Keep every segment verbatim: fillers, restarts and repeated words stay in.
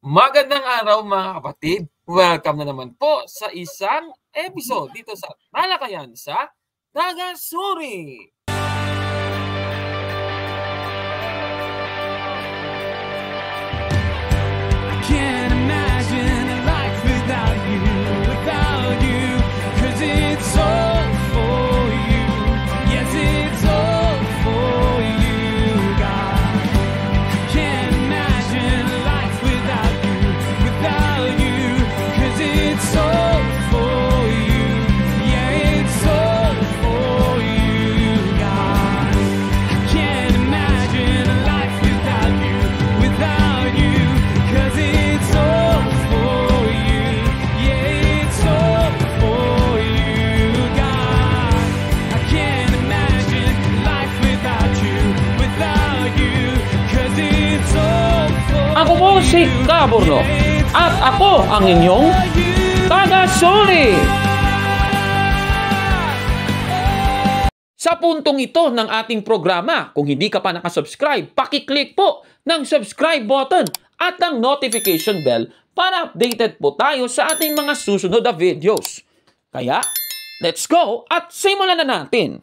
Magandang araw mga kapatid. Welcome na naman po sa isang episode dito sa Talakayan sa Taga-Suri. I can't imagine a life without you, without you, 'cause it's all for you. Yes, it's all for you, God. I can't imagine a life without you, without you, 'cause it's all for you. Yeah, it's all for you, God. I can't imagine a life without you, without you, 'cause it's all for you. Yeah, it's all for you, God. I can't imagine life without you, without you, 'cause it's all for you. Ako po si Caborno at ako ang inyong Taga-Suri. Sa puntong ito ng ating programa, kung hindi ka pa nakasubscribe, pakiclick po ng subscribe button at ang notification bell para updated po tayo sa ating mga susunod na videos. Kaya, let's go at simulan na natin!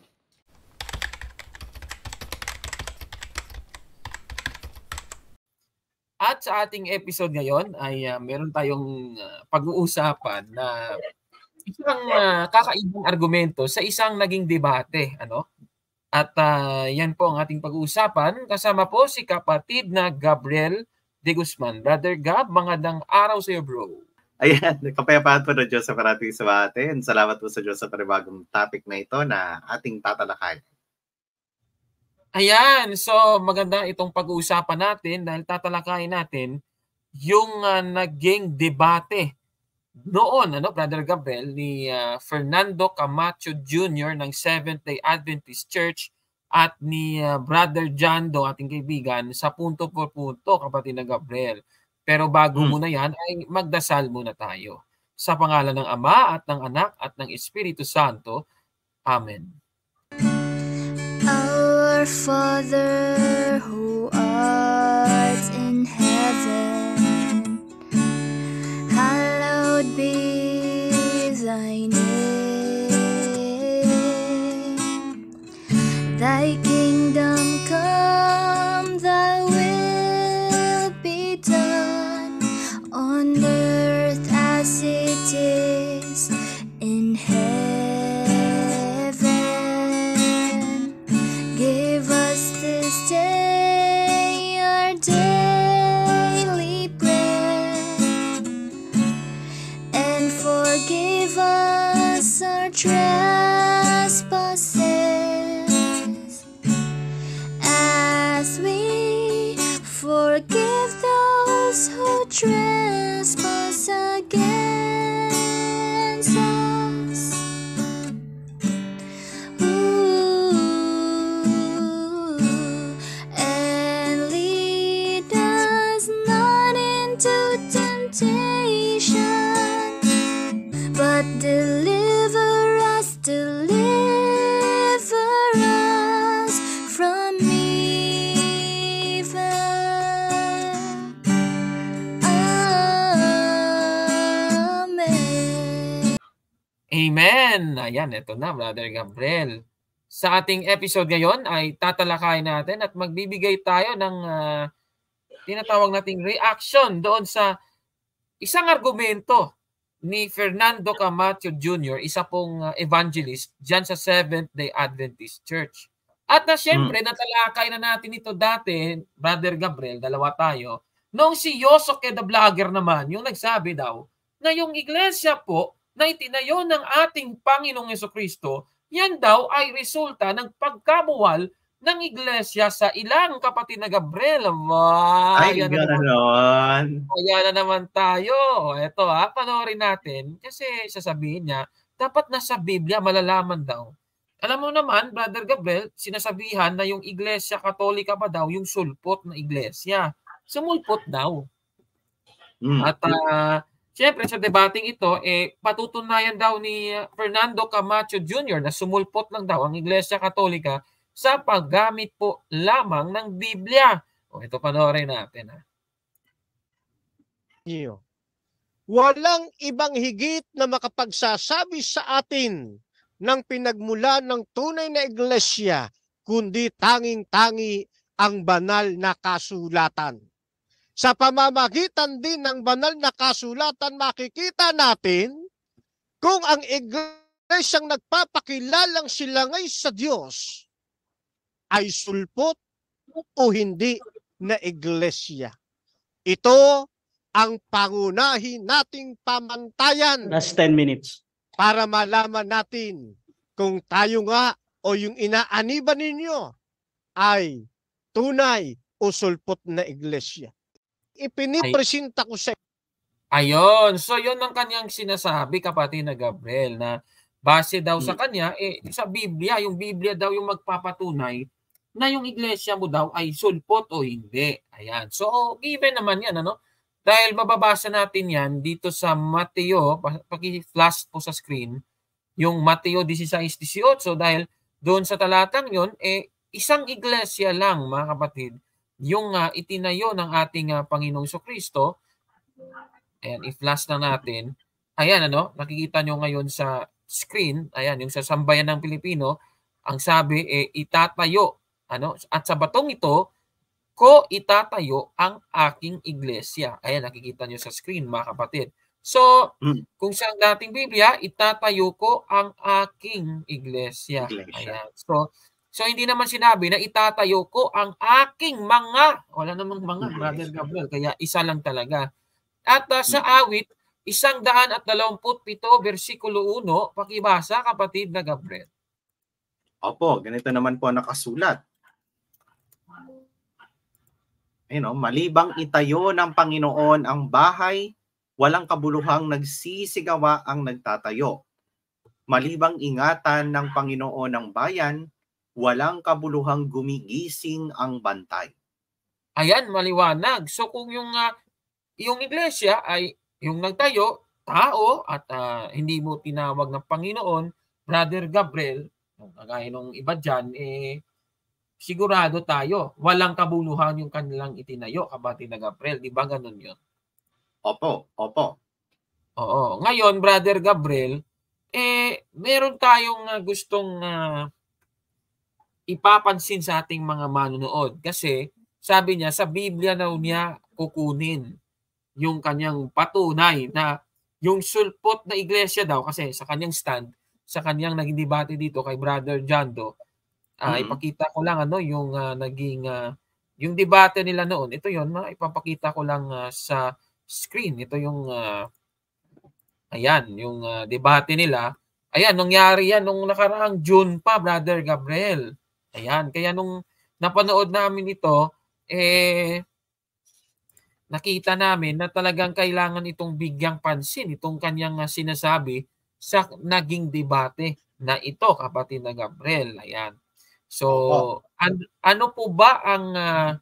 At sa ating episode ngayon ay uh, meron tayong uh, pag-uusapan na isang uh, kakaibang argumento sa isang naging debate. Ano? At uh, yan po ang ating pag-uusapan. Kasama po si kapatid na Gabriel De Guzman. Brother Gab, magandang araw sa iyo, bro. Ayan, kapayapaan po na Diyos sa parating sa atin. Salamat po sa Diyos sa panibagong topic na ito na ating tatalakayin. Ayan, so maganda itong pag-uusapan natin dahil tatalakayin natin yung uh, naging debate noon, ano, Brother Gabriel, ni uh, Fernando Camacho Junior ng Seventh-day Adventist Church at ni uh, Brother John Do, ating kaibigan, sa punto por punto, kapatid na Gabriel. Pero bago Hmm. muna yan, ay magdasal muna tayo. Sa pangalan ng Ama at ng Anak at ng Espiritu Santo. Amen. Our Father who art in heaven, hallowed be thy name. Thy kingdom come, thy will be done on earth as it is in heaven. Give us this day our daily bread, and forgive us our trespasses, as we forgive those who trespass against us. Ooh, and lead us not into temptation, but deliver us, deliver us from evil. Amen. Amen! Ayan, ito na, Brother Gabriel. Sa ating episode ngayon ay tatalakayin natin at magbibigay tayo ng uh, tinatawag nating reaction doon sa isang argumento ni Fernando Camacho Junior, isa pong uh, evangelist dyan sa Seventh-day Adventist Church. At na siyempre, Hmm. natalakay na natin ito dati, Brother Gabriel, dalawa tayo, noong si Yosuke the Vlogger naman, yung nagsabi daw na yung iglesia po na itinayo ng ating Panginoong Jesucristo, yan daw ay resulta ng pagkabuwal ng iglesia sa ilang, kapatid na Gabriel. Wow, Ay, yan na naman, gano'n. ayan na naman tayo. Ito ha, panoorin natin kasi sasabihin niya, dapat nasa Biblia malalaman daw. Alam mo naman, Brother Gabriel, sinasabihan na yung iglesia katolika pa daw yung sulpot na iglesia. Sumulpot daw. Hmm. At uh, siyempre sa debating ito, eh, patutunayan daw ni Fernando Camacho Junior na sumulpot lang daw ang Iglesia Katolika sa paggamit po lamang ng Biblia. O ito, panoorin natin. Ha? niyo. Walang ibang higit na makapagsasabi sa atin ng pinagmula ng tunay na iglesia, kundi tanging-tangi ang banal na kasulatan. Sa pamamagitan din ng banal na kasulatan, makikita natin kung ang iglesyang nagpapakilalang silangay sa Diyos ay sulpot o hindi na iglesia. Ito ang pangunahin nating pamantayan. Last ten minutes. Para malaman natin kung tayo nga o yung inaaniban ninyo ay tunay o sulpot na iglesia. Ipinipresenta ko sa Ayon. So, yun ang kanyang sinasabi, kapatid na Gabriel, na base daw sa kanya, eh, sa Biblia, yung Biblia daw yung magpapatunay na yung iglesia mo daw ay sulpot o hindi. Ayan. So, given naman yan, ano? Dahil mababasa natin yan dito sa Mateo, paki-flash po sa screen, yung Mateo sixteen eighteen, dahil doon sa talatang yun, eh, isang iglesia lang, mga kapatid, yung uh, itinayo ng ating uh, Panginoong Jesucristo. Ayan, i-flash na natin. Ayan, ano, nakikita nyo ngayon sa screen, ayan, yung sa Sambayan ng Pilipino, ang sabi, eh, itatayo, ano, at sa batong ito, ko itatayo ang aking iglesia. Ayan, nakikita nyo sa screen, mga kapatid. So, mm. kung sa dating Biblia, itatayo ko ang aking iglesia. iglesia. Ayan. So, so, hindi naman sinabi na itatayo ko ang aking mga, wala namang mga, Brother Gabriel, kaya isa lang talaga. At uh, sa awit, isang daan at dalawamput pito, versikulo uno, pakibasa, kapatid na Gabriel. Opo, ganito naman po nakasulat. You know, malibang itayo ng Panginoon ang bahay, walang kabuluhang nagsisigawa ang nagtatayo. Malibang ingatan ng Panginoon ang bayan, walang kabuluhang gumigising ang bantay. Ayan, maliwanag. So kung yung uh, yung iglesia ay yung nagtayo, tao, at uh, hindi mo tinawag ng Panginoon, Brother Gabriel, kagaya nung iba dyan, eh, sigurado tayo, walang kabuluhan yung kanilang itinayo, kapatid na Gabriel. Di ba ganun yun? Opo, opo. Oo. Ngayon, Brother Gabriel, eh, meron tayong uh, gustong uh, ipapansin sa ating mga manunood. Kasi, sabi niya, sa Biblia na niya kukunin yung kanyang patunay na yung sulpot na iglesia daw, kasi sa kanyang stand, sa kanyang naging debate dito kay Brother Jando, Uh, mm-hmm. ipakita ko lang ano yung uh, naging uh, yung debate nila noon. Ito 'yon, ma ipapakita ko lang uh, sa screen. Ito yung uh, ayan, yung uh, debate nila. Ayan, nangyari yan nung nakaraang June pa, Brother Gabriel. Ayan, kaya nung napanood namin ito, eh nakita namin na talagang kailangan itong bigyang pansin, itong kanyang uh, sinasabi sa naging debate na ito, kapatid na Gabriel. Ayan. So, an ano po ba ang, uh,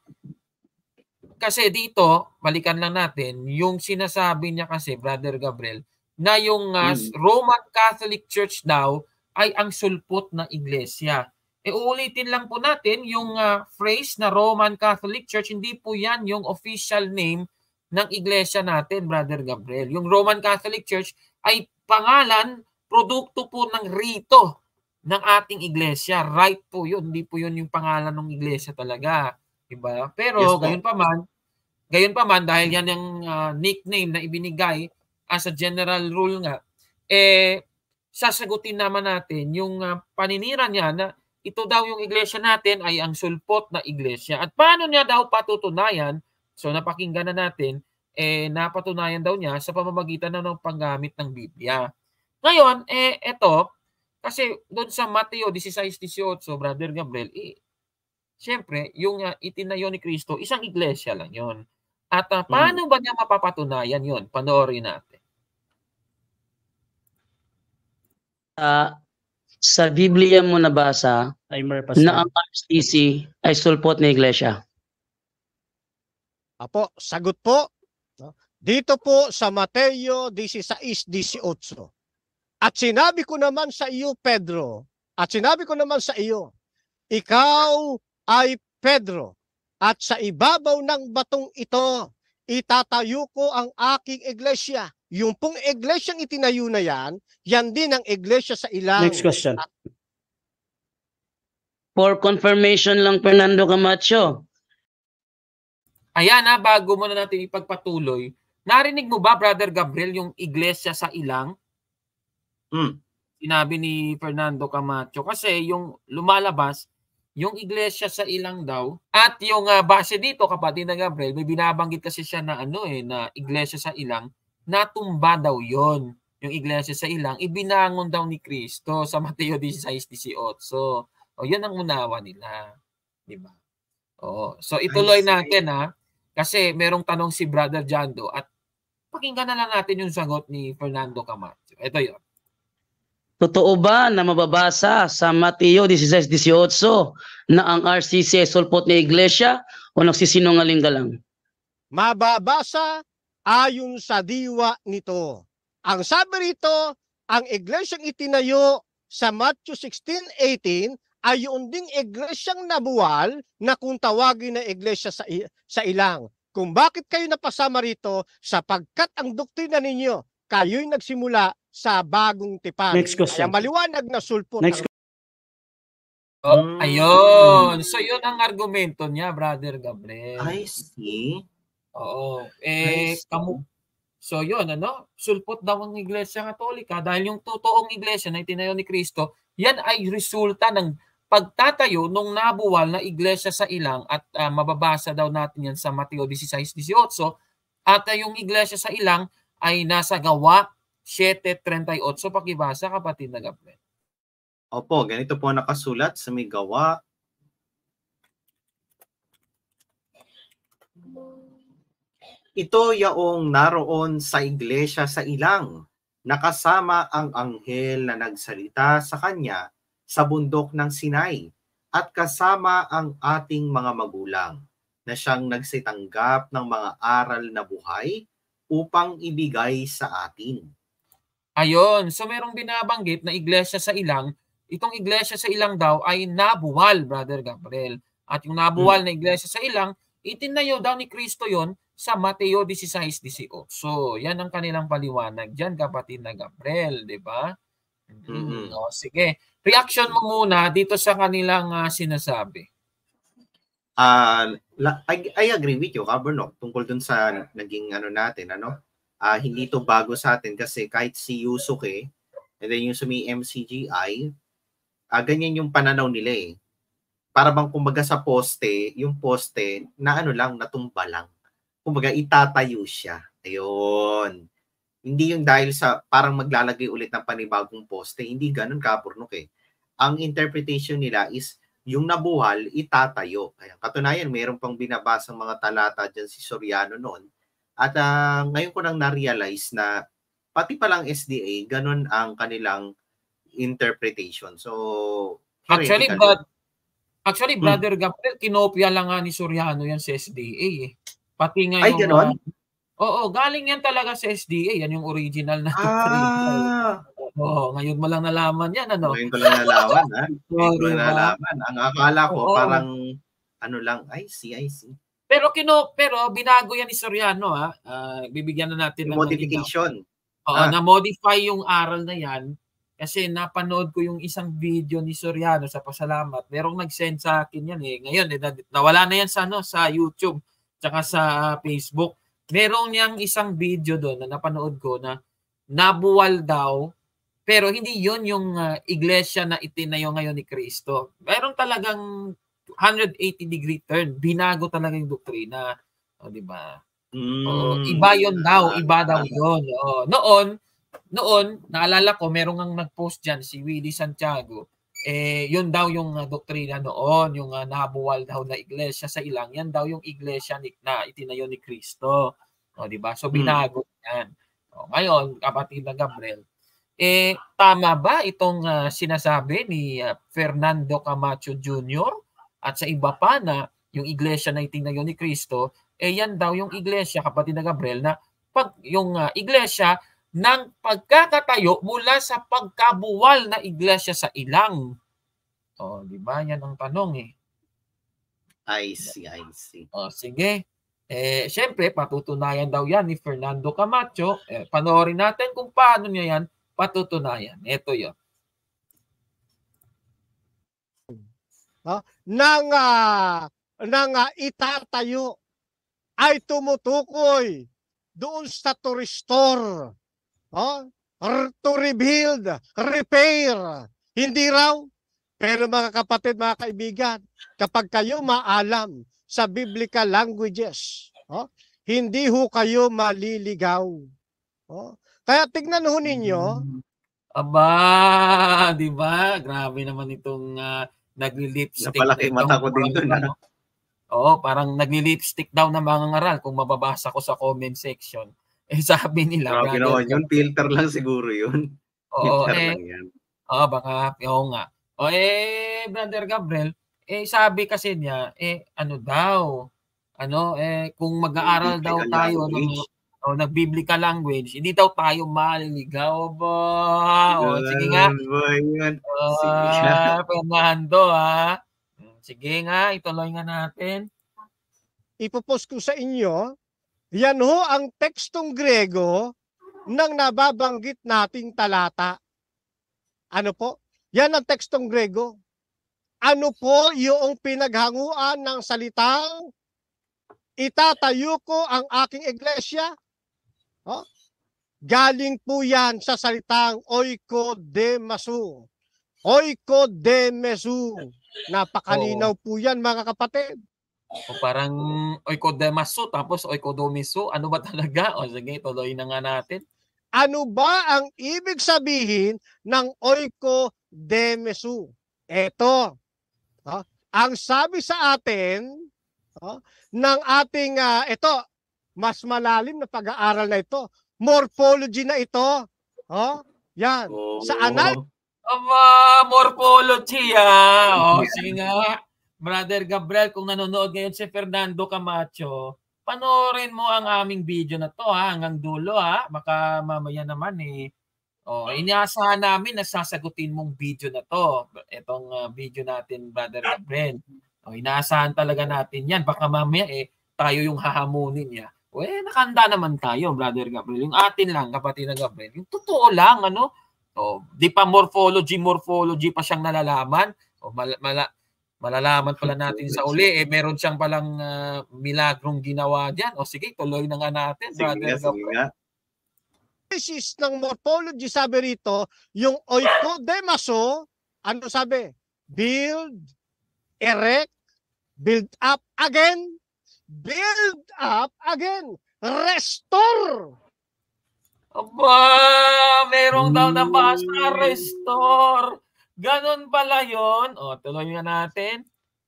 kasi dito, balikan lang natin, yung sinasabi niya kasi, Brother Gabriel, na yung uh, mm. Roman Catholic Church daw ay ang sulpot na iglesia. E uulitin lang po natin yung uh, phrase na Roman Catholic Church, hindi po yan yung official name ng iglesia natin, Brother Gabriel. Yung Roman Catholic Church ay pangalan, produkto po ng rito ng ating iglesia. Right po yun. Hindi po yun yung pangalan ng iglesia talaga. Diba? Pero yes, gayon pa man, gayon pa man, dahil yan yung uh, nickname na ibinigay as a general rule nga, eh, sasagutin naman natin yung uh, paninira niya na ito daw yung iglesia natin ay ang sulpot na iglesia. At paano niya daw patutunayan? So napakinggan na natin, eh, napatunayan daw niya sa pamamagitan na ng panggamit ng Biblia. Ngayon, eh, eto, kasi doon sa Mateo sixteen eighteen, Brother Gabriel, eh, siyempre, yung uh, itinayo ni Kristo, isang iglesia lang yon. At uh, paano hmm. ba niya mapapatunayan yon? Panoorin natin. Uh, sa Biblia mo nabasa na ang R C C ay sulpot na iglesia. Apo, sagot po. Dito po sa Mateo sixteen eighteen. At sinabi ko naman sa iyo, Pedro, at sinabi ko naman sa iyo, ikaw ay Pedro, at sa ibabaw ng batong ito, itatayo ko ang aking iglesia. Yung pong iglesyang itinayo na yan, yan din ang iglesia sa ilang. Next question. For confirmation lang, Fernando Camacho. Ayan ha, bago mo na natin ipagpatuloy, narinig mo ba, Brother Gabriel, yung iglesia sa ilang? Mm. Sinabi ni Fernando Camacho. Kasi yung lumalabas, yung iglesia sa ilang daw, at yung uh, base dito, kapatid na Gabriel, may binabanggit kasi siya na ano eh, na iglesia sa ilang, natumba daw yon. Yung iglesia sa ilang, ibinangon daw ni Kristo sa Mateo sixteen eighteen. So, o yan ang unawa nila. Diba? O, so ituloy natin ha. Kasi merong tanong si Brother Jando at pakinggan na lang natin yung sagot ni Fernando Camacho. Ito yun. Totoo ba na mababasa sa Mateo sixteen eighteen na ang R C C ay sulpot na iglesia o nagsisinungaling ka lang? Mababasa ayon sa diwa nito. Ang sabi rito, ang iglesyang itinayo sa Matthew sixteen eighteen ay yung ding iglesyang nabuwal na kung tawagin na iglesia sa, sa ilang. Kung bakit kayo napasama rito, sapagkat ang doktrina ninyo, kayo'y nagsimula sa bagong tipan. Next question. Kaya maliwanag na sulpot. Next ang... Oh, ayun. So yun ang argumento niya, Brother Gabriel. I see. Oo. Eh, I see. kamu So yun, ano? Sulpot daw ang Iglesia Katolika dahil yung totoong iglesia na itinayo ni Kristo, yan ay resulta ng pagtatayo nung nabuwal na iglesia sa ilang at uh, mababasa daw natin yan sa Mateo sixteen eighteen at uh, yung iglesia sa ilang ay nasa Gawa seven thirty-eight. Pakibasa, kapatid na Gabriel. Opo, ganito po nakasulat sa may Gawa. Ito yaong naroon sa iglesia sa ilang, nakasama ang anghel na nagsalita sa kanya sa bundok ng Sinai, at kasama ang ating mga magulang, na siyang nagsitanggap ng mga aral na buhay upang ibigay sa atin. Ayun, so merong binabanggit na iglesia sa ilang, itong iglesia sa ilang daw ay nabuwal, Brother Gabriel. At yung nabuwal hmm. na iglesia sa ilang, itinayo daw ni Kristo yon sa Mateo sixteen eighteen. So, yan ang kanilang paliwanag dyan, kapatid na Gabriel, di ba? Mm-hmm. O, sige. Reaction mo muna dito sa kanilang uh, sinasabi. Uh, I, I agree with you, Kabernok, tungkol dun sa naging ano natin, ano? Uh, hindi to bago sa atin kasi kahit si Yusuke, and then yung sumi M C G I, uh, ganyan yung pananaw nila eh. Para bang kumbaga sa poste, yung poste na ano lang, natumba lang. Kumbaga itatayo siya. Ayun. Hindi yung dahil sa parang maglalagay ulit ng panibagong poste. Hindi ganun, Kabernok eh. Ang interpretation nila is yung nabuhal, itatayo. Ayan. Katunayan, mayroon pang binabasang mga talata dyan si Soriano noon. At uh, ngayon ko nang na-realize na pati palang S D A, ganun ang kanilang interpretation. So, actually, but, actually hmm. Brother Gabriel, kinopya lang nga ni Soriano yan sa S D A eh. Pati nga yung... Ay, ganun? Uh, oo, galing yan talaga sa S D A. Yan yung original na ah. Oo, ngayon mo lang nalaman yan, ano? Ngayon ko lang nalaman, ha? Ngayon ko lang nalaman. Ang akala ko, oo, parang, ano lang, I see, I see. Pero kino, pero binago yan ni Soriano, ha? Uh, bibigyan na natin ng modification. Oo, ah. na-modify yung aral na yan. Kasi napanood ko yung isang video ni Soriano sa pasalamat. Merong nag-send sa akin yan, eh. Ngayon, eh, nawala na yan sa, ano, sa YouTube, tsaka sa Facebook. Merong niyang isang video doon na napanood ko na nabuwal daw, pero hindi yun yung uh, iglesia na itinayo ngayon ni Kristo. Meron talagang one hundred eighty degree turn. Binago talaga yung doktrina. O, di ba? Mm. O, iba yun daw. Iba daw yun. O, noon, noon, naalala ko, merong ang nag-post dyan, si Willie Santiago. Eh, yun daw yung uh, doktrina noon, yung uh, nabuwal daw na iglesia sa ilang, yan daw yung iglesia ni, na itinayo ni Kristo. O, di ba? So, binago hmm. yan. O, ngayon, kapatid na Gabriel, eh, tama ba itong uh, sinasabi ni uh, Fernando Camacho Junior at sa iba pa na yung iglesia na itinayo ni Kristo, eh, yan daw yung iglesia, kapatid na Gabriel, na pag, yung uh, iglesia ng pagkakatayo mula sa pagkabuwal na iglesia sa ilang. O, di ba? Yan ang tanong eh. I see, I see. O, sige. Eh, syempre, patutunayan daw yan ni Fernando Camacho. Eh, panoorin natin kung paano niya yan patutunayan. Ito yun. Ha? Nang, ah, nang ah, itatayo ay tumutukoy doon sa to restore, ha? R- to rebuild, repair. Hindi raw. Pero mga kapatid, mga kaibigan, kapag kayo maalam sa biblical languages, ha? Hindi ho kayo maliligaw. Ha? Kaya tignan ho ninyo, Aba, di ba? Grabe naman itong uh, nagli-lipstick. Napalaki mata ko din dun, Ano, oo, parang nagli-lipstick daw na mga ngaral kung mababasa ko sa comment section. Eh, sabi nila. Grabe naman yun. Filter lang siguro yun. Oo, Filter eh, lang yan. Oo, baka, oo nga. O eh, Brother Gabriel, eh sabi kasi niya, eh ano daw, ano, eh kung mag-aaral daw Biblical tayo ng language. o nag-biblical language, hindi daw tayo maliligaw ba? O sige nga. Ganun ba yun? Sige nga. Ah, Fernando ha. Sige nga, ituloy nga natin. ipopost ko sa inyo, yan ho ang tekstong Grego ng nababanggit nating talata. Ano po? Yan ang tekstong Grego. Ano po yung pinaghanguan ng salitang itatayo ko ang aking iglesia? Oh? Galing po yan sa salitang oikodemesu. Oikodemesu. Napakalinaw po yan, mga kapatid. O parang oikodemasu tapos oikodomisu. Ano ba talaga? O sige, tuloy na nga natin. Ano ba ang ibig sabihin ng oikodemesu? Ito. Oh, ang sabi sa atin oh, ng ating, uh, ito, mas malalim na pag-aaral na ito. Morphology na ito. Oh, yan. Oh. Sa anal Aba, morphology ah. O, sige nga. Brother Gabriel, kung nanonood ngayon si Fernando Camacho, panoorin mo ang aming video na to ha, hanggang dulo ha. Baka mamaya naman eh. O, inaasahan namin na sasagutin mong video na to. Itong uh, video natin, Brother Gabriel. O, inaasahan talaga natin yan. Baka mamaya eh, tayo yung hahamunin niya. O, eh, nakanda naman tayo, Brother Gabriel. Yung atin lang, kapatid na Gabriel. Yung totoo lang, ano? O, di pa morphology, morphology pa siyang nalalaman. O, mal mala malalaman pala natin sa uli. Eh, meron siyang palang uh, milagrong ginawa dyan. O, sige, tuloy na nga natin, Sige Brother nga, sige Gabriel. nga. analysis ng morphology, sabi rito, yung oikodemaso, ano sabi? Build, erect, build up again, build up again, restore. Aba, merong daw na basa, restore. Ganon pala yun. O, tuloy nga natin.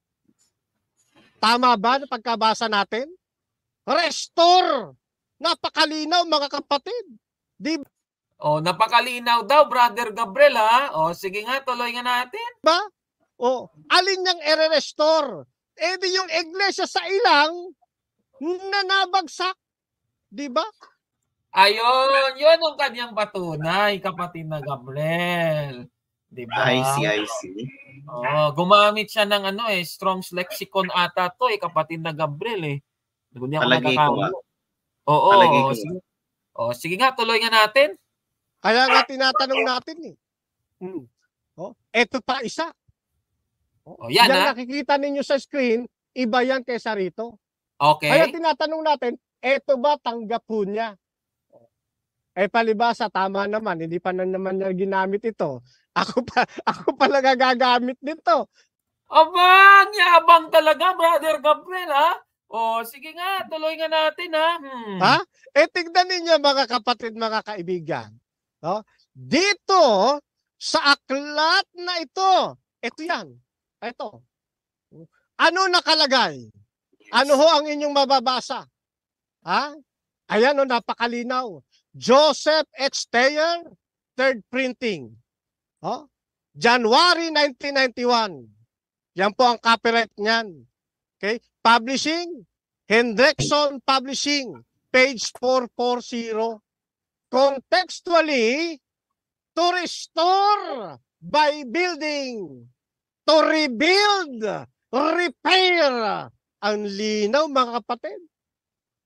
Tama ba na pagkabasa natin? Restore. Napakalinaw, mga kapatid. Di O, napakalinaw daw, Brother Gabriel, ha? O, sige nga, tuloy nga natin. ba? O, alin niyang ere-restore? Eh di yung iglesia sa ilang na nabagsak. Di ba? Ayun, yun ang kanyang patunay, kapatid na Gabriel. Di ba? I see, I see. Oh, gumamit siya ng ano eh, Strong's Lexicon ata to eh, kapatid na Gabriel eh. Hindi ako Palagi ko nagkakamali. Oo, Palagi oo, ko sige. Oh, sige nga, tuloy nga natin. Kaya nga tinatanong natin eh. Hmm. Oh, eto pa isa. Oh, yan, yan ha? nakikita ninyo sa screen, iba yan kaysa rito. Okay. Kaya tinatanong natin, eto ba tanggap po niya? Eh palibasa, tama naman, hindi pa na naman niya ginamit ito. Ako pa, ako pala gagagamit nito. Aba, ang yabang talaga, Brother Gabriel, ha? O, sige nga, tuloy nga natin, ha? Hmm. Ha? Eh tignan ninyo, mga kapatid, mga kaibigan. No? Dito, sa aklat na ito, ito yan. Ito. Ano nakalagay? Ano ho ang inyong mababasa? Ha? Ayan o, napakalinaw. Joseph H. Thayer, third printing. Oh? January nineteen ninety-one. Yan po ang copyright niyan. Okay? Publishing, Hendrickson Publishing, page four forty. Contextually, to restore by building, to rebuild, repair. Ang linaw, mga kapatid.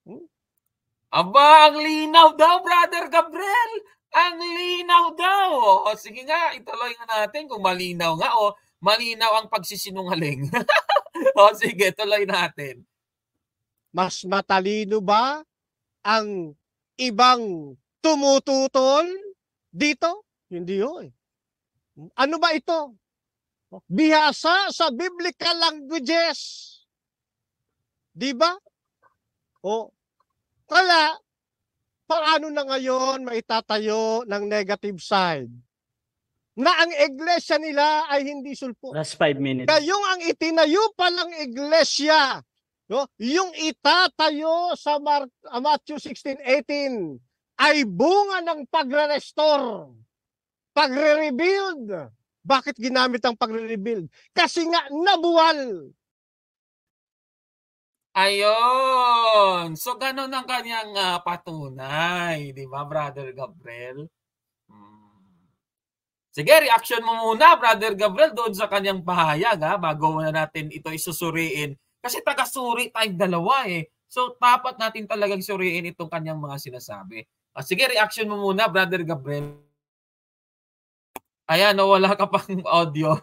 Hmm? Aba, ang linaw daw, Brother Gabriel. Ang linaw daw. O, sige nga, ituloy nga natin kung malinaw nga o malinaw ang pagsisinungaling. O, sige, tuloy natin. Mas matalino ba ang ibang tumututol dito? Hindi yun. Ano ba ito? Bihasa sa biblical languages. Di ba? O, kaya, paano na ngayon maitatayo ng negative side? Na ang iglesia nila ay hindi sulpot. Last five minutes. Kayong ang itinayo palang iglesia, no? Yung itatayo sa Mar- uh, Matthew sixteen eighteen ay bunga ng pagre-restore, pagre-rebuild. Bakit ginamit ang pagre-rebuild? Kasi nga nabuwal. Ayun. So, ganun ang kanyang uh, patunay. Di ba, Brother Gabriel? Hmm. Sige, reaction mo muna, Brother Gabriel, doon sa kanyang pahayag, ha, bago na natin ito isusuriin. Kasi taga-suri tayong dalawa, eh. So, dapat natin talagang suriin itong kanyang mga sinasabi. Ah, sige, reaction mo muna, Brother Gabriel. Ayan, no, wala ka pang audio.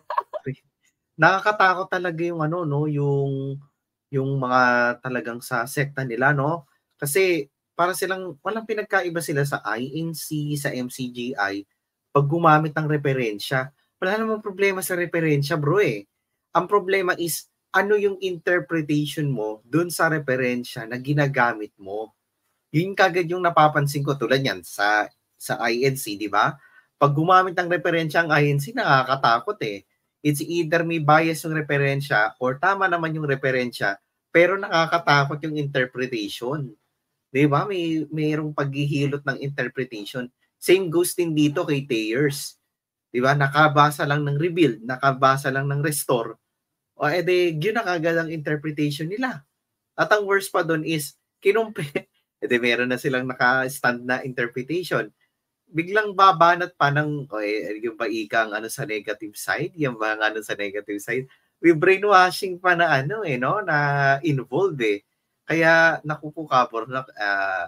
Nakakatakot talaga yung ano, no, yung yung mga talagang sa sekta nila, no? Kasi para silang walang pinagkaiba sila sa I N C, sa M C G I pag gumamit ng referensya. Wala namang problema sa referensya, bro, eh. Ang problema is ano yung interpretation mo dun sa referensya na ginagamit mo. Yun kagad yung napapansin ko tulad yan sa sa I N C, di ba? Pag gumamit ng referensya ang I N C, nakakatakot eh. It's either may bias yung referensya or tama naman yung referensya, pero nakakatakot yung interpretation. Di ba? May mayroong paghihilot ng interpretation. Same goes din dito kay Thayers. Di ba? Nakabasa lang ng rebuild, nakabasa lang ng restore. O edi, yun na kagad ang interpretation nila. At ang worst pa doon is, kinumpe, edi meron na silang naka-stand na interpretation. Biglang babanat pa ng, okay, yung ba ikang ano sa negative side, yung ba ano sa negative side, we brainwashing pa na ano eh, no, na involved eh. Kaya nakukukapor na uh,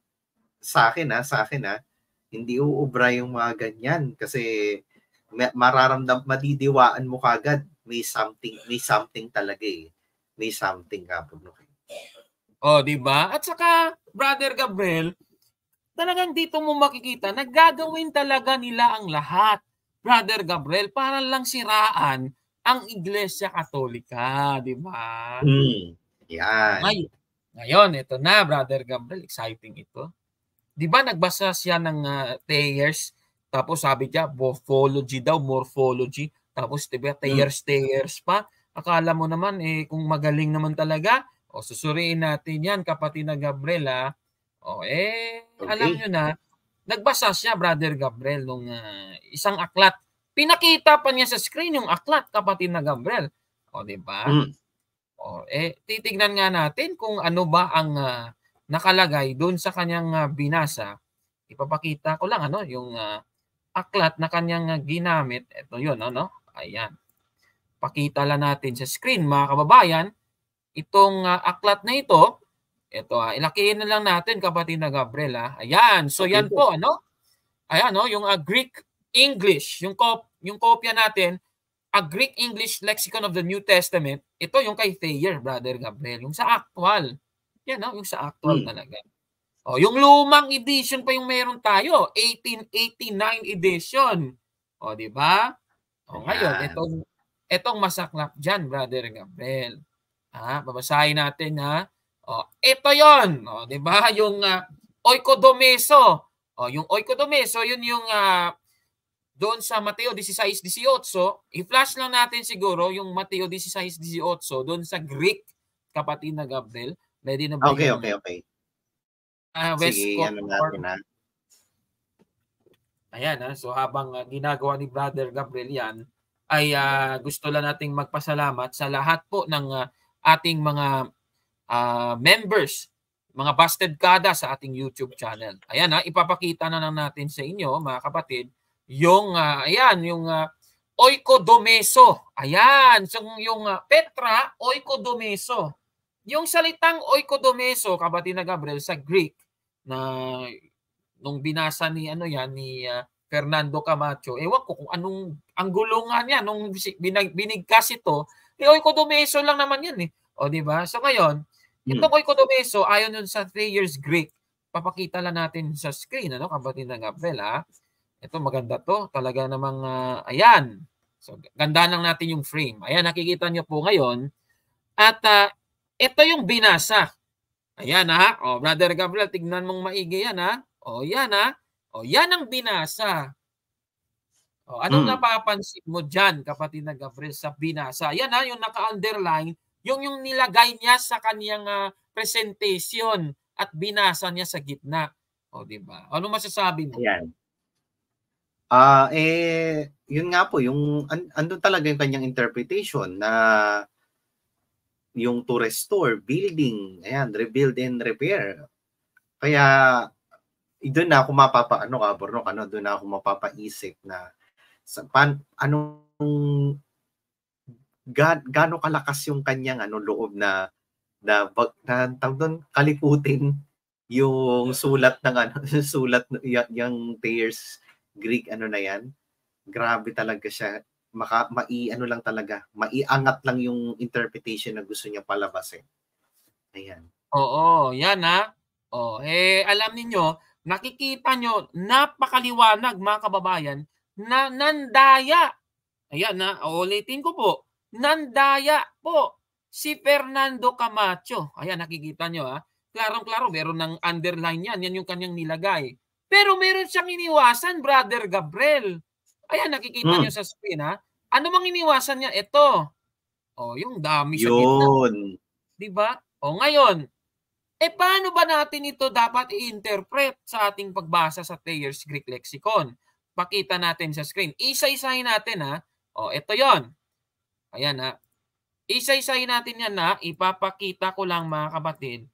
sa akin ha, sa akin ha, hindi uubra yung mga ganyan kasi mararamdam, madidiwaan mo kagad, may something, may something talaga eh. May something kapag no. Oh, di ba? At saka, Brother Gabriel, talagang dito mo makikita, naggagawin talaga nila ang lahat, Brother Gabriel, para lang siraan ang Iglesia Katolika, di ba? Hmm, yan. Ngayon, ngayon, ito na, Brother Gabriel, exciting ito. Di ba nagbasa siya ng uh, Thayers, tapos sabi niya, morphology daw, morphology, tapos diba, Thayers, hmm. Thayers pa. Akala mo naman, eh, kung magaling naman talaga, o susuriin natin yan, kapatid na Gabriel, ha? O, eh, okay. Alam nyo na, nagbasa siya, Brother Gabriel, nung uh, isang aklat. Pinakita pa niya sa screen yung aklat, kapatid na Gabriel. O, di ba? Mm. O, eh, titignan nga natin kung ano ba ang uh, nakalagay doon sa kanyang uh, binasa. Ipapakita ko lang, ano, yung uh, aklat na kanyang uh, ginamit. Ito yun, ano? Ayan. Pakita lang natin sa screen, mga kababayan, itong uh, aklat na ito. Ito, ah, ilakihin na lang natin, kapatid na Gabriel. Ah. Ayan, so okay, yan po, ano? Ayan, no? Yung uh, Greek English, yung, kop yung kopya natin, a Greek English Lexicon of the New Testament, ito yung kay Thayer, Brother Gabriel, yung sa actual. Yan, no? Yung sa actual hmm. talaga. O, yung lumang edition pa yung meron tayo, eighteen eighty-nine edition. O, di ba? O, ngayon, itong, itong masaklap dyan, Brother Gabriel. Ah, babasahin natin, ha? Oh, ito 'yon, oh, 'di ba? Yung uh, oikodomeso. Oh, yung oikodomeso, yun yung uh, doon sa Mateo sixteen eighteen, i-flash lang natin siguro yung Mateo sixteen eighteen doon sa Greek, kapatid na Gabriel. Ready na ba? Okay, yung, okay, okay. Uh, West Sige, Coast ano natin na. Ayan, ha? So habang uh, ginagawa ni Brother Gabriel yan, ay uh, gusto lang nating magpasalamat sa lahat po ng uh, ating mga Uh, members, mga Busted Kada sa ating YouTube channel. Ayan, ha, ipapakita na lang natin sa inyo, mga kapatid, yung, uh, ayan, yung uh, oikodomeso. Ayan, so yung uh, Petra, oikodomeso. yung salitang oikodomeso, kapatid na Gabriel, sa Greek, na nung binasa ni ano yan ni uh, Fernando Camacho, ewan ko kung anong ang gulungan niya nung binag, binigkas ito, eh oikodomeso lang naman yan eh. O di ba? So ngayon, hmm. itong oikodomeso ayon yun sa Thayer's Greek. Papakita lang natin sa screen, ano, kapatid na Gabriel, ha? Ito maganda to, talaga namang uh, ayan. So ganda lang natin yung frame. Ayan, nakikita niyo po ngayon. At uh, ito yung binasa. Ayan ha. O, Brother Gabriel, tignan mong maigi yan ha. O, yan ha. O, yan ang binasa. O, anong hmm. napapansin mo dyan, kapatid na Gabriel, sa binasa? Yan ha, yung naka-underline, yung yung nilagay niya sa kaniyang uh, presentation at binasa niya sa gitna. O, diba? Ano masasabi mo? Ayan. Ah, uh, eh, yun nga po, yung, an andun talaga yung kanyang interpretation na yung to restore, building, ayan, rebuild and repair. Kaya, doon na ako mapapa, ano ka, Bornok, ano, doon na ako mapapaisip na, sa, pan, anong, ga, gano'ng kalakas yung kanyang, ano, loob na, na, na, na doon, kaliputin yung sulat ng, ano, sulat, y- yung Thayer's Greek, ano na yan. Grabe talaga siya. Maka, mai, ano lang talaga, maiangat lang yung interpretation na gusto niya palabasin. Ayan. Oo, yan ha. O, eh, alam niyo, nakikita nyo, napakaliwanag mga kababayan, na nandaya. Ayan na, ulitin ko po, nandaya po si Fernando Camacho. Ayan, nakikita nyo ha. Klarong-klaro, meron ng underline yan, yan yung kanyang nilagay. Pero meron siyang iniwasan, Brother Gabriel. Ayan, nakikita hmm. nyo sa screen ha. Ano mang iniwasan niya? Ito. O, yung dami sa gitna. Diba? O, ngayon, eh paano ba natin ito dapat i-interpret sa ating pagbasa sa Thayer's Greek Lexicon? Pakita natin sa screen. Isa-isahin natin ha. O, ito yon. Ayan ha. Isa-isahin natin yan ha. Ipapakita ko lang mga kapatid.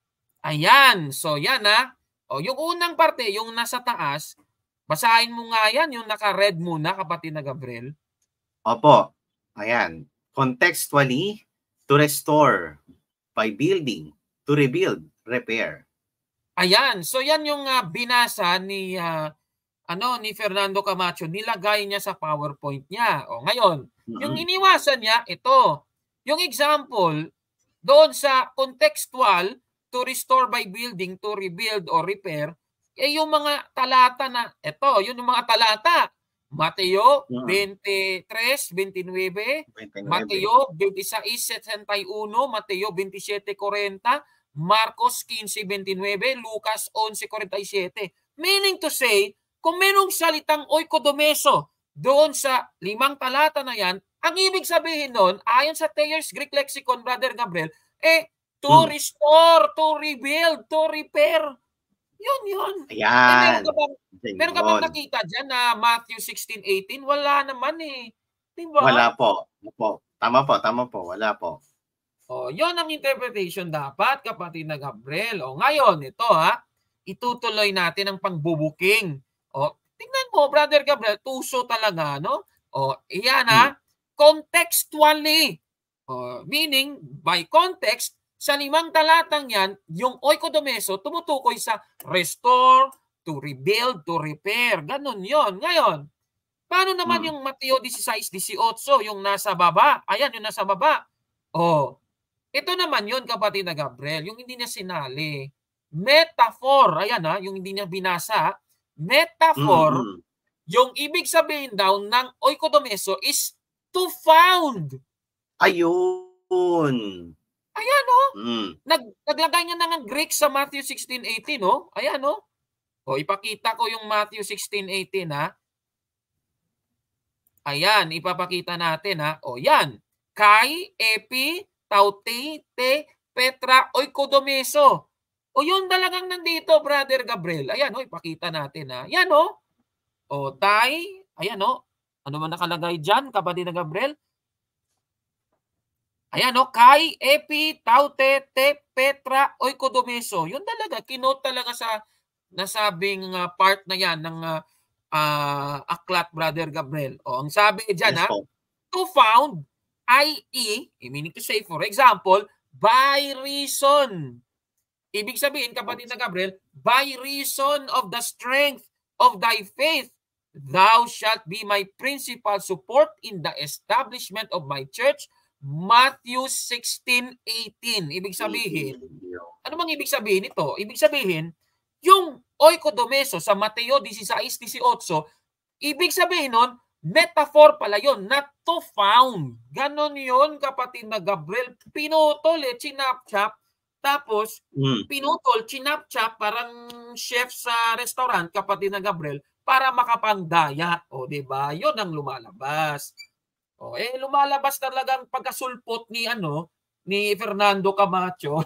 Ayan. So, yan ha. O, yung unang parte, yung nasa taas, basahin mo nga yan, yung naka-red muna, kapatid na Gabriel. Opo. Ayan. Contextually, to restore, by building, to rebuild, repair. Ayan. So yan yung uh, binasa ni uh, ano ni Fernando Camacho, nilagay niya sa PowerPoint niya. O ngayon, mm-hmm. yung iniwasan niya, ito. Yung example, doon sa contextual, to restore by building, to rebuild or repair, eh yung mga talata na, ito, yun yung mga talata. Mateo twenty-tres, twenty-nueve, Mateo twenty-seis, sesenta-uno, Mateo twenty-siete, forty, Marcos fifteen, twenty-nueve, Lucas eleven, forty-seven. Meaning to say, kung merong salitang oikodomeso doon sa limang talata na yan, ang ibig sabihin nun, ayon sa Thayer's Greek Lexicon, Brother Gabriel, eh, to hmm. restore, to rebuild, to repair. Yun, yun. Ayan. Eh, meron ka bang, meron ka bang nakita dyan na Matthew sixteen eighteen? Wala naman eh. Diba? Wala po. po. Tama po, tama po. Wala po. O, yun ang interpretation dapat, kapatid na Gabriel. O, ngayon, ito ha, itutuloy natin ang pangbubuking. O, tingnan mo, Brother Gabriel, tuso talaga, no? O, iyan ha, hmm. contextually. O, meaning, by context, sa limang talatang yan, yung oikodomeso tumutukoy sa restore, to rebuild, to repair. Ganun yon. Ngayon, paano naman hmm. yung Mateo sixteen, eighteen, yung nasa baba? Ayan, yung nasa baba. Oh, ito naman yun, kapatid na Gabriel, yung hindi niya sinali. Metaphor, ayan ha, yung hindi niya binasa. Metaphor, mm-hmm. yung ibig sabihin daw ng oikodomeso is to found. Ayun. Ayan o. Oh. Mm. Nag, naglagay niya na ng Greek sa Matthew sixteen eighteen oh. Ayan o. Oh. O, ipakita ko yung Matthew sixteen eighteen ha. Ayan, ipapakita natin ha. O yan. Kai, epi, taute, te, petra, oikodomeso. O yun talagang nandito, Brother Gabriel. Ayan o, oh, ipakita natin ha. Ayan o. Oh. O, tai. Ayan o. Oh. Ano man nakalagay dyan, kapatid na Gabriel? Ayan o, kai, epi, taute, te, petra, oikodomeso. Yun talaga, kinote talaga sa nasabing uh, part na yan ng uh, uh, aklat, Brother Gabriel. O, ang sabi dyan, yes, ha, to found, that is, meaning to say, for example, by reason. Ibig sabihin, kapatid na Gabriel, by reason of the strength of thy faith, thou shalt be my principal support in the establishment of my church. Matthew sixteen eighteen. Ibig sabihin, ano bang ibig sabihin ito? Ibig sabihin, yung oikodomeso sa Mateo sixteen eighteen, ibig sabihin nun, metaphor pala yun, not to found. Ganon yun, kapatid na Gabriel. Pinutol eh, chinap-chap. Tapos, mm. pinutol, chinap-chap, parang chef sa restaurant, kapatid na Gabriel, para makapangdaya. O, diba? Yun ang lumalabas. O, eh, lumalabas talagang pagkasulpot ni, ano, ni Fernando Camacho.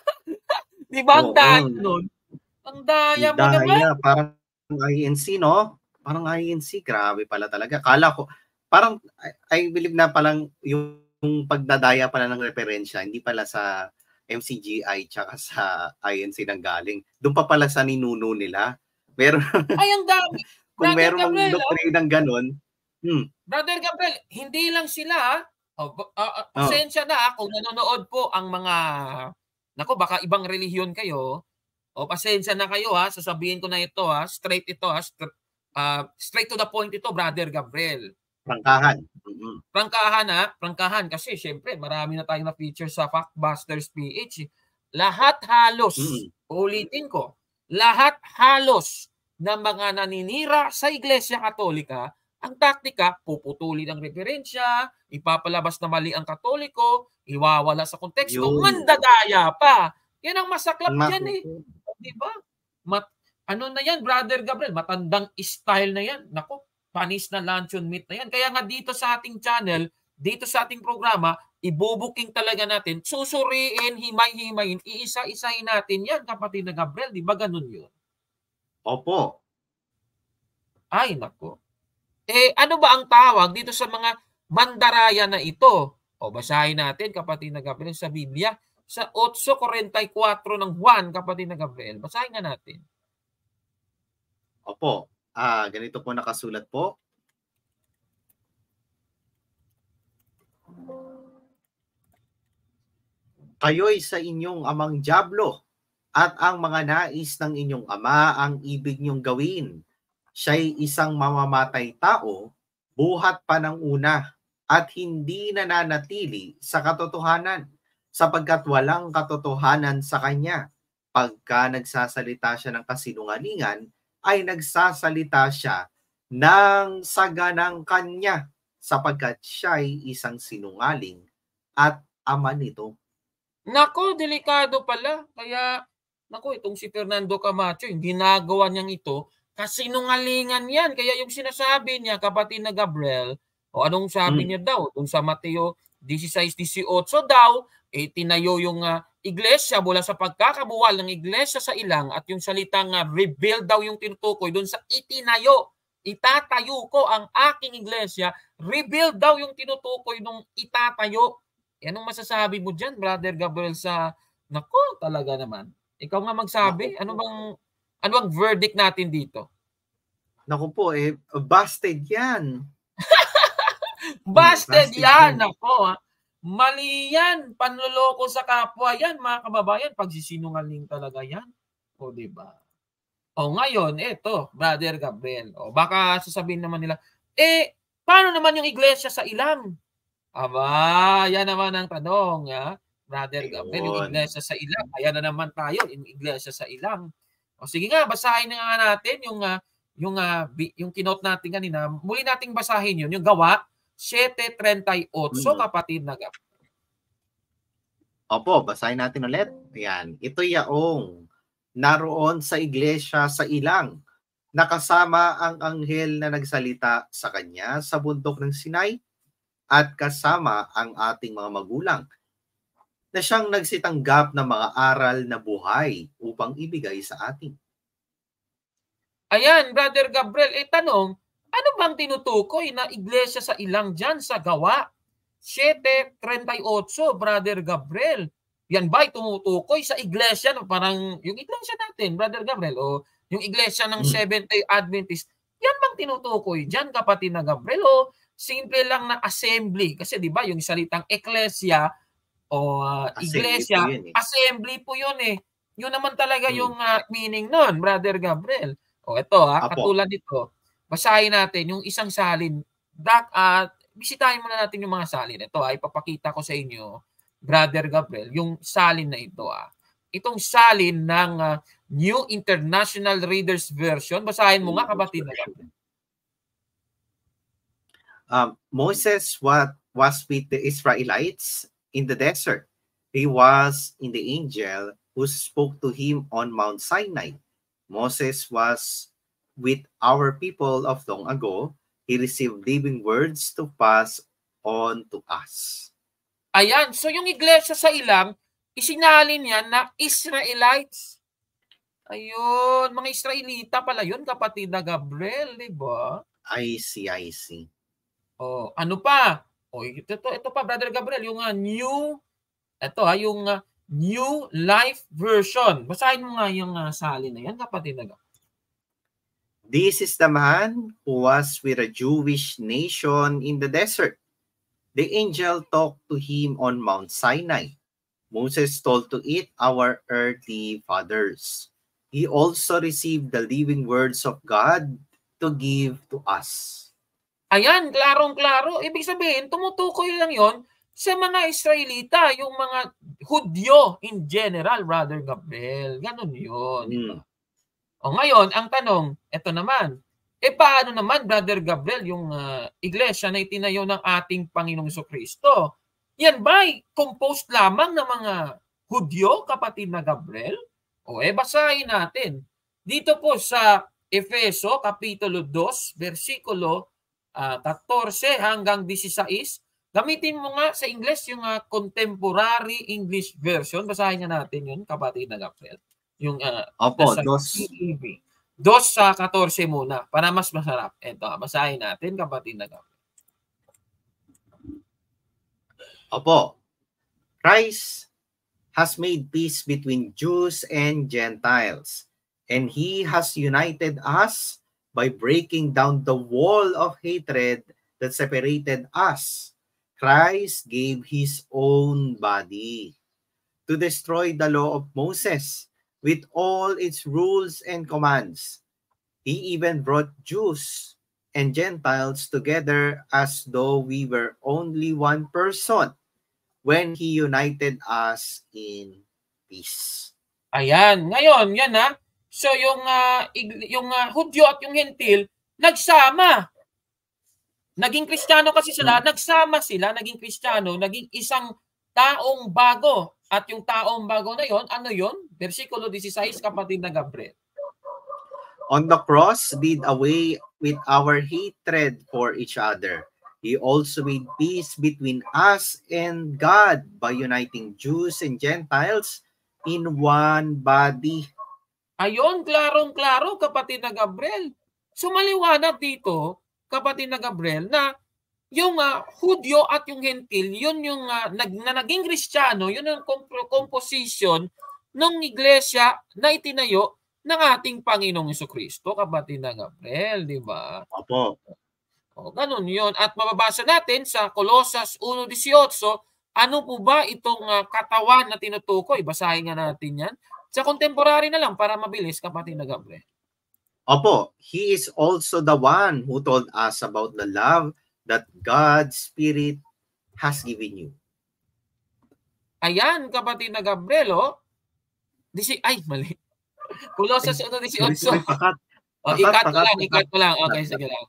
Di ba ang daya nun? Ang daya mo naman. Parang I N C, no? Parang I N C, grabe pala talaga. Kala ko, parang, I, I believe na palang yung, yung pagdadaya pala ng referensya, hindi pala sa M C G I tsaka sa I N C nang galing. Doon pa pala sa ninuno nila. Meron, ay, ang dami. Kung Brother meron mong doctrine ng ganon. Hmm. Brother Gabriel, hindi lang sila. Oh, uh, uh, pasensya oh. na kung nanonood po ang mga, nako, baka ibang relihiyon kayo. O, pasensya na kayo ha. Sasabihin ko na ito ha. Straight ito ha. St- uh, straight to the point ito, Brother Gabriel. Prangkahan. Mm-hmm. Prangkahan ha. Prangkahan kasi syempre marami na tayong na-feature sa Factbusters P H. Lahat halos, mm-hmm. ulitin ko, lahat halos ng mga naninira sa Iglesia Katolika, ang taktika, puputuli ng referensya, ipapalabas na mali ang Katoliko, iwawala sa konteksto, Yun. mandadaya pa. Yan ang masaklap Ma- yan eh. Diba? Mat- ano na yan, Brother Gabriel? Matandang style na yan. Nako, panis na luncheon meat na yan. Kaya nga dito sa ating channel, dito sa ating programa, ibubuking talaga natin, susuriin, himay-himayin, iisa-isahin natin yan, kapatid na Gabriel. Di ba ganun yun? Opo. Ay, nako. Eh, ano ba ang tawag dito sa mga mandaraya na ito? O, basahin natin, kapatid na Gabriel, sa Biblia. Sa eight forty-four ng Juan, kapatid na Gabriel. Basahin nga natin. Opo. Ah, ganito po nakasulat po. Kayo'y sa inyong amang dyablo, at ang mga nais ng inyong ama ang ibig niyong gawin. Siya'y isang mamamatay tao, buhat pa ng una, at hindi nananatili sa katotohanan, sapagkat walang katotohanan sa kanya. Pagka nagsasalita siya ng kasinungalingan, ay nagsasalita siya ng saganang kanya, sapagkat siya'y isang sinungaling at ama nito. Nako, delikado pala. Kaya, nako, itong si Fernando Camacho, yung ginagawa niyang ito, kasinungalingan yan. Kaya yung sinasabi niya, kapatid na Gabriel, o anong sabi hmm. niya daw, dun sa Mateo sixteen eighteen daw, eh, tinayo yung uh, iglesia mula sa pagkakabuwal ng iglesia sa ilang, at yung salitang uh, rebuild daw yung tinutukoy dun sa itinayo. Itatayo ko ang aking iglesia. Rebuild daw yung tinutukoy nung itatayo. Anong masasabi mo dyan, Brother Gabriel, sa, nako, talaga naman. Ikaw nga magsabi, ano bang, ano bang verdict natin dito? Naku po, eh, busted yan. busted, busted yan, yan. Nako, ha? Mali yan, panloloko sa kapwa yan, mga kababayan, pagsisinungaling talaga yan. O, diba? O, ngayon, eto, Brother Gabriel, o, baka sasabihin naman nila, eh, paano naman yung iglesia sa ilang? Aba, yan naman ang tanong, ha? Brother Gabriel, yung iglesia sa ilang, ayan na naman tayo, yung iglesia sa ilang. O, sige nga, basahin na nga natin yung, uh, yung, uh, yung kinote natin kanina, muli nating basahin yun, yung gawa, seven thirty-eight, so kapatid na Gabriel. Opo, basahin natin ulit. Ayan, ito yaong naroon sa iglesia sa ilang, nakasama ang anghel na nagsalita sa kanya sa bundok ng Sinai, at kasama ang ating mga magulang na siyang nagsitanggap ng mga aral na buhay upang ibigay sa atin. Ayan, Brother Gabriel, eh tanong, ano bang tinutukoy na iglesia sa ilang dyan sa gawa? seven thirty-eight, Brother Gabriel. Yan ba tumutukoy sa iglesia, no? Parang yung iglesia natin, Brother Gabriel, o yung iglesia ng hmm. Seventh-day Adventist, yan bang tinutukoy dyan, kapatid na Gabriel? O simple lang na assembly? Kasi di ba yung salitang ecclesia, o ah, Assembly po iglesia, yun eh. assembly po yun eh. Yun naman talaga Hmm. yung ah, meaning nun, Brother Gabriel. O ito ha, Apo. katulad nito, basahin natin yung isang salin. Dak, ah, bisitahin muna natin yung mga salin. Ito ay ipapakita ko sa inyo, Brother Gabriel, yung salin na ito ah. Itong salin ng ah, New International Reader's Version. Basahin mo nga, kapatid na Gabriel. Um, Moses what was with the Israelites in the desert. He was in the angel who spoke to him on Mount Sinai. Moses was with our people of long ago. He received living words to pass on to us. Ayan, so yung iglesia sa ilang, isinalin yan na Israelites. Ayun, mga Israelita pala yun, kapatid na Gabriel, di ba? I see, I see. Oh, ano pa? Oh, ito, ito, ito pa, Brother Gabriel, yung uh, new, ito ha, yung uh, New Life Version. Basahin mo nga yung uh, salin na yan, kapatid na Gabriel. This is the man who was with a Jewish nation in the desert. The angel talked to him on Mount Sinai. Moses told to it our earthly fathers. He also received the living words of God to give to us. Ayan, klarong-klaro. Ibig sabihin, tumutukoy lang yon sa mga Israelita, yung mga Hudyo in general, Brother Gabriel. Ganun yun. Mm. O ngayon, ang tanong, eto naman, eh paano naman, Brother Gabriel, yung uh, iglesia na itinayo ng ating Panginoong Jesucristo? Yan ba'y composed lamang ng mga Hudyo, kapatid na Gabriel? O eh, basahin natin. Dito po sa Efeso, Kapitulo two, versikulo uh, fourteen hanggang sixteen, gamitin mo nga sa English yung uh, Contemporary English Version. Basahin nga natin yun, kapatid na Gabriel. Yung uh, Opo, nasa dos. E E V. Dos sa fourteen muna, para mas masarap. Ito, basahin natin, kapatid na Gabriel. Opo. Christ has made peace between Jews and Gentiles, and he has united us by breaking down the wall of hatred that separated us. Christ gave his own body to destroy the law of Moses with all its rules and commands. He even brought Jews and Gentiles together as though we were only one person when he united us in peace. Ayan, ngayon, yan ha. So yung uh, yung uh, Hudyo at yung Hentil nagsama. Naging Kristiyano kasi sila, nagsama sila, naging Kristiyano, naging isang taong bago. At yung taong bago na yon, ano yon? Versikulo sixteen, kapatid na Gabriel. On the cross, did away with our hatred for each other. He also made peace between us and God by uniting Jews and Gentiles in one body. Ayon, klarong-klaro, kapatid na Gabriel. So maliwanag dito, kapatid na Gabriel, na yung uh, Hudyo at yung Hentil, yun yung uh, nag, na naging Kristiyano, yun ang comp- composition ng iglesia na itinayo ng ating Panginoong Jesucristo, kapatid na Gabriel, di ba? Opo. O, ganun yun. At mababasa natin sa Colosas one eighteen, ano po ba itong uh, katawan na tinutukoy? Basahin nga natin yan. Sa contemporary na lang para mabilis, kapatid na Gabriel. Opo, he is also the one who told us about the love that God's Spirit has given you. Ayan, kapatid na Gabriel, oh. Disi ay, mali. Colosas one eighteen. Sorry, pakat. Oh, Pakat, ikat ko pakat, lang, pakat. ikat ko lang. Okay, sige lang.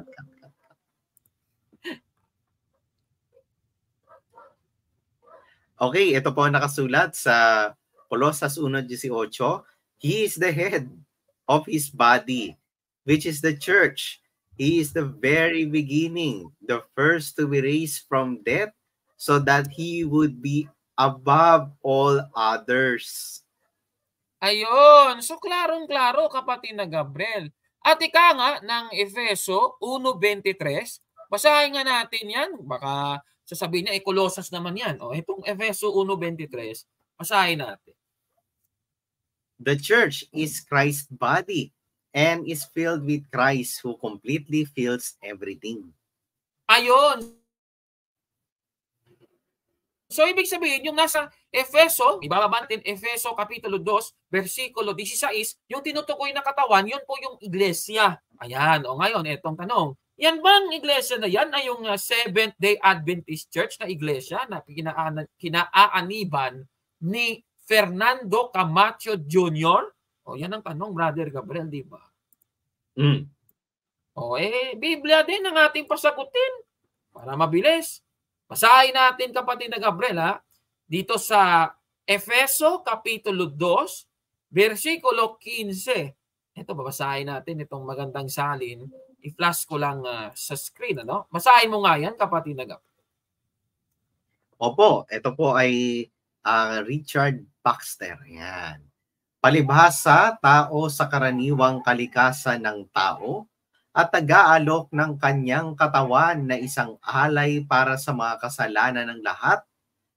Okay, ito po nakasulat sa Colosas one eighteen. He is the head of his body, which is the church. He is the very beginning, the first to be raised from death, so that he would be above all others. Ayun. So, klarong-klaro, kapatid na Gabriel. At ika nga ng Efeso one twenty-three, basahin nga natin yan. Baka sasabihin niya, eh, Colosas naman yan. O, itong Efeso one twenty-three, basahin natin. The church is Christ's body and is filled with Christ who completely fills everything. Ayun. So, ibig sabihin, yung nasa Efeso, ibababa natin, Efeso Kapitulo two, versikulo sixteen, yung tinutukoy na katawan, yun po yung iglesia. Ayan, o ngayon, etong tanong. Yan bang iglesia na yan ay yung uh, Seventh-day Adventist Church na iglesia na kinaan kinaaaniban ni Fernando Camacho Junior? O, yan ang tanong, Brother Gabriel, di ba? Mm. O, eh, Biblia din ang ating pasagutin para mabilis. Basahin natin, kapatid na Gabriel, ha? Dito sa Efeso Kapitulo two, versikulo fifteen. Ito, babasahin natin itong magandang salin. I-flash ko lang uh, sa screen, ano? Basahin mo nga yan, kapatid na Gabriel. Opo, ito po ay uh, Richard Baxter. Yan. Palibhasa, tao sa karaniwang kalikasan ng tao at nag-aalok ng kanyang katawan na isang alay para sa mga kasalanan ng lahat.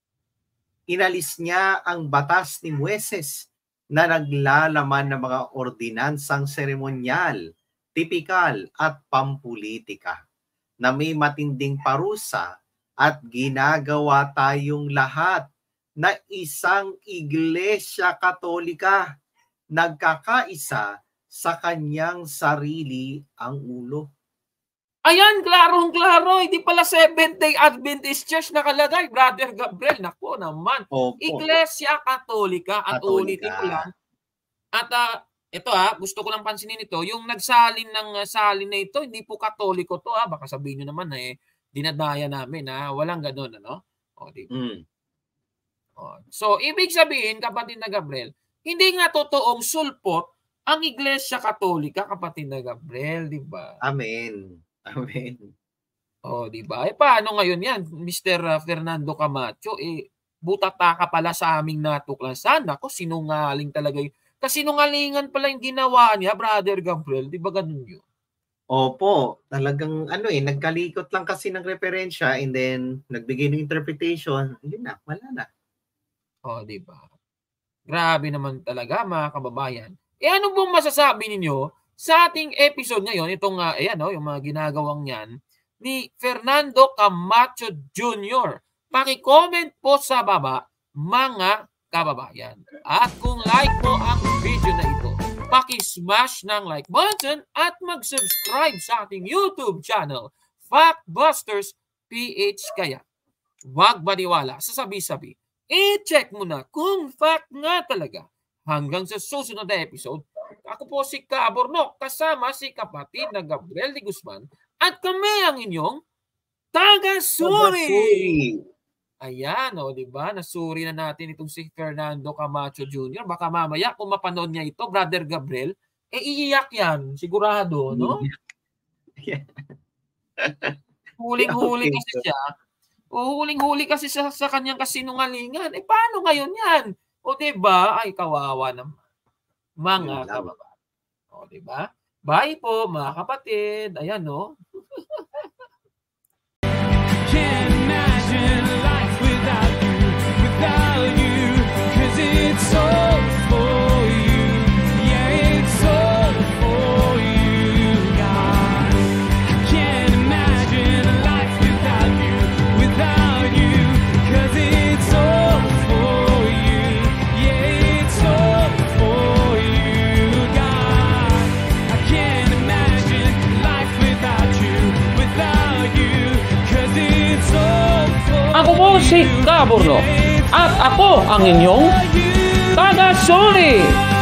Inalis niya ang batas ni Moises na naglalaman ng mga ordinansang seremonyal, tipikal at pampulitika na may matinding parusa at ginagawa tayong lahat na isang iglesia katolika, nagkakaisa sa kanyang sarili ang ulo. Ayan, klarong-klaro. Hindi pala Seventh-day Adventist Church nakalagay, Brother Gabriel. Naku naman. Opo. Iglesia Katolika. At Katolika. ulitin ko lang. At uh, ito ha, gusto ko lang pansinin ito. Yung nagsalin ng uh, salin na ito, hindi po Katoliko to ha. Baka sabihin nyo naman eh, dinadaya namin ha. Walang ganun, ano? O, di ba? Mm. O, so, ibig sabihin, kapatid na Gabriel, hindi nga totoong sulpot ang Iglesia Katolika, kapatid na Gabriel, di ba? Amen. Amen. O, di ba? Eh, paano ngayon yan, Mister Fernando Camacho? Eh, butata ka pala sa aming natuklasan. Ako, sinungaling talaga yun. Kasi sinungalingan pala yung ginawa niya, Brother Gabriel. Di ba ganun yun? Opo, talagang ano eh, nagkalikot lang kasi ng referensya and then nagbigay ng interpretation. Yun na, wala na. O, di ba? Grabe naman talaga, mga kababayan. Eh, ano bang masasabi ninyo sa ating episode ngayon, itong, uh, ayan, oh, yung mga ginagawang yan, ni Fernando Camacho Junior Paki-comment po sa baba, mga kababayan. At kung like mo ang video na ito, paki-smash ng like button at mag-subscribe sa ating YouTube channel, Factbusters P H. Kaya, huwag maniwala sa sabi-sabi. I-check mo na kung fact nga talaga. Hanggang sa susunod na episode, ako po si Kabornok kasama si kapatid na Gabriel de Guzman at kami ang inyong taga-suri. Ayan, o, di ba? Nasuri na natin itong si Fernando Camacho Junior Baka mamaya, kung mapanood niya ito, Brother Gabriel, eh iiyak yan, sigurado, no? Huling-huli kasi siya. O, huling-huli kasi siya sa kanyang kasinungalingan. Eh, paano ngayon yan? O, diba? Ay, kawawa naman. Mga kababayan. O, diba? Bye po, mga kapatid. Ayan, no? Can't imagine life without you, without you, 'cause it's all for you. Yeah, it's all for you, God. I can't imagine life without you, without you, 'cause it's all for you. Yeah, it's all for you, God. I can't imagine life without you, without you, 'cause it's all for you. Ako po si Kabornok at ako ang inyong taga-suri.